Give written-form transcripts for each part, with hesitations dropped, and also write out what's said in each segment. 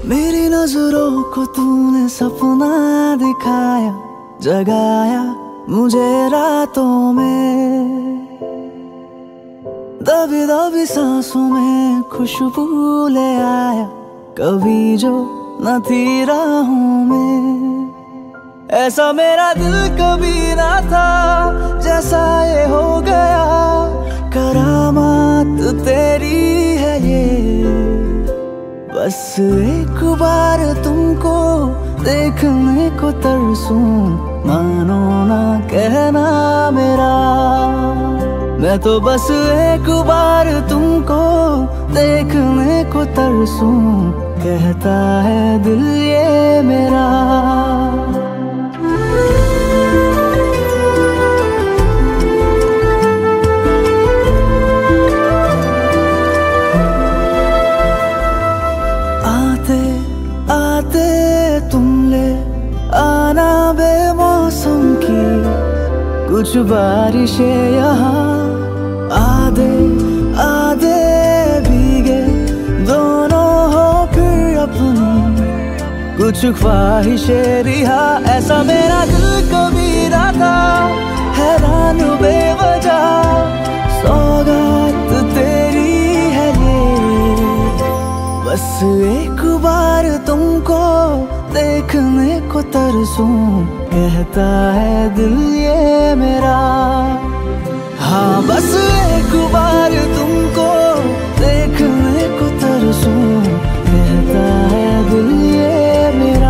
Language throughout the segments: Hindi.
मेरी नजरों को तूने सपना दिखाया, जगाया मुझे रातों में। दबी दबी सांसों में खुशबू ले आया, कभी जो न थी राहों में। ऐसा मेरा दिल कभी ना था, जैसा ये हो गया। करामात तेरी है ये, बस एक बार तुमको देखने को तरसूं, मानो ना कहना मेरा। मैं तो बस एक बार तुमको देखने को तरसूं, कहता है दिल ये मेरा। आते आते तुम ले आना बेमौसम की कुछ बारिशें यहाँ। आधे आधे भीगे दोनों हो फिर अपनी कुछ ख्वाहिशें रिहा। ऐसा मेरा दिल कभी ना था, हैरान बेवजह सौगात तेरी है ये। बस एक बार तुमको देखने को तरसूं, कहता है दिल ये मेरा। हाँ बस एक बार तुमको देखने को तरसूं, कहता है दिल ये मेरा।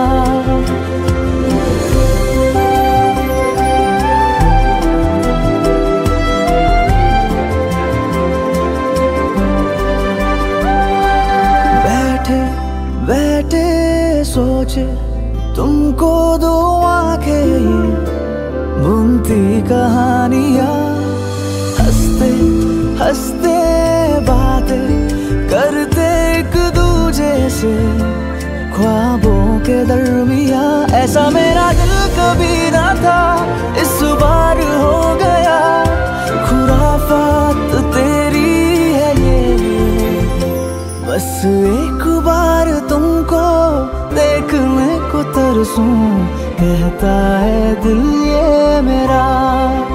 बैठे बैठे सोचे तुमको दो आंखें बुनती कहानियाँ। हंसते हंसते बातें करते एक दूजे से ख्वाबों के दरमियाँ। ऐसा मेरा दिल कभी ना था, इस बार हो गया। खुराफात तेरी है ये, बस एक बार तुमको देखने को तरसूं, कहता है दिल ये मेरा।